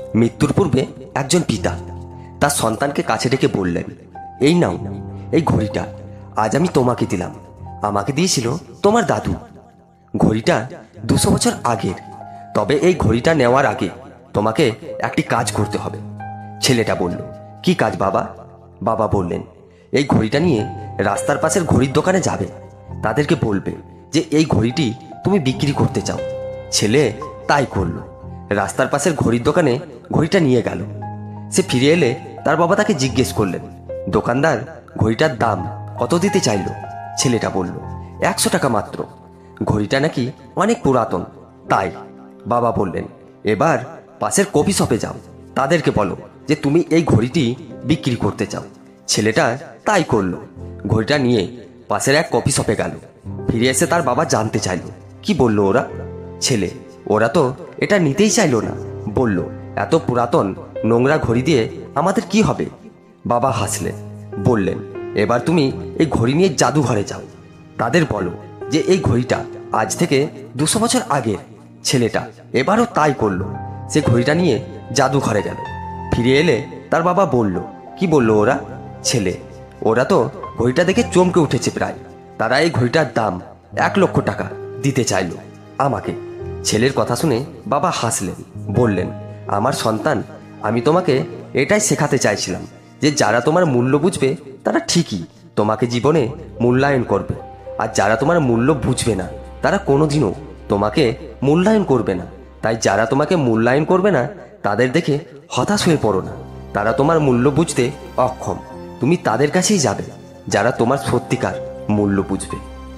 মৃত্যুর পূর্বে একজন পিতা তার সন্তানকে কাছে ডেকে বললেন, এই নাও, এই ঘড়িটা আজ আমি তোমাকে দিলাম। আমাকে দিয়েছিল তোমার দাদু। ঘড়িটা 200 বছর আগের। তবে এই ঘড়িটা নেওয়ার আগে তোমাকে একটি কাজ করতে হবে। ছেলেটা বলল, কি কাজ বাবা? বাবা বললেন, এই ঘড়িটা নিয়ে রাস্তার পাশের ঘড়ির দোকানে যাবে। তাদেরকে বলবে যে এই ঘড়িটি তুমি বিক্রি করতে চাও। ছেলে তাই করলো। রাস্তার পাশের ঘড়ির দোকানে ঘড়িটা নিয়ে গেল। সে ফিরে এলে তার বাবা তাকে জিজ্ঞেস করলেন, দোকানদার ঘড়িটার দাম কত দিতে চাইল? ছেলেটা বলল, 100 টাকা মাত্র। ঘড়িটা নাকি অনেক পুরাতন, তাই। বাবা বললেন, এবার পাশের কফি শপে যাও, তাদেরকে বলো যে তুমি এই ঘড়িটি বিক্রি করতে চাও। ছেলেটা তাই করলো। ঘড়িটা নিয়ে পাশের এক কফি শপে গেল। ফিরে এসে তার বাবা জানতে চাইল, কি বলল ওরা? ছেলে, ওরা তো এটা নিতেই চাইল না। বলল, এত পুরাতন নোংরা ঘড়ি দিয়ে আমাদের কি হবে? বাবা হাসলেন, বললেন, এবার তুমি এই ঘড়ি নিয়ে জাদুঘরে যাও। তাদের বলো যে এই ঘড়িটা আজ থেকে 200 বছর আগের। ছেলেটা এবারও তাই করলো। সে ঘড়িটা নিয়ে জাদুঘরে গেল। ফিরে এলে তার বাবা বলল, কি বলল ওরা? ছেলে, ওরা তো ঘড়িটা দেখে চমকে উঠেছে প্রায়। তারা এই ঘড়িটার দাম 1 লক্ষ টাকা দিতে চাইল আমাকে। ছেলের কথা শুনে বাবা হাসলেন, বললেন, আমার সন্তান, আমি তোমাকে এটাই শেখাতে চাইছিলাম যে যারা তোমার মূল্য বুঝবে তারা ঠিকই তোমাকে জীবনে মূল্যায়ন করবে, আর যারা তোমার মূল্য বুঝবে না তারা কোনোদিনও তোমাকে মূল্যায়ন করবে না। তাই যারা তোমাকে মূল্যায়ন করবে না তাদের দেখে হতাশ হয়ে পড়ো না। তারা তোমার মূল্য বুঝতে অক্ষম। তুমি তাদের কাছেই যাবে যারা তোমার সত্যিকার মূল্য বুঝবে।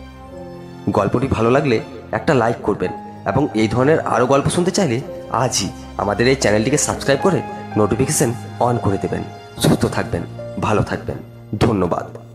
গল্পটি ভালো লাগলে একটা লাইক করবেন এবং এই ধরনের আরও গল্প শুনতে চাইলে আজই আমাদের এই চ্যানেলটিকে সাবস্ক্রাইব করে নোটিফিকেশন অন করে দেবেন। সুস্থ থাকবেন, ভালো থাকবেন। ধন্যবাদ।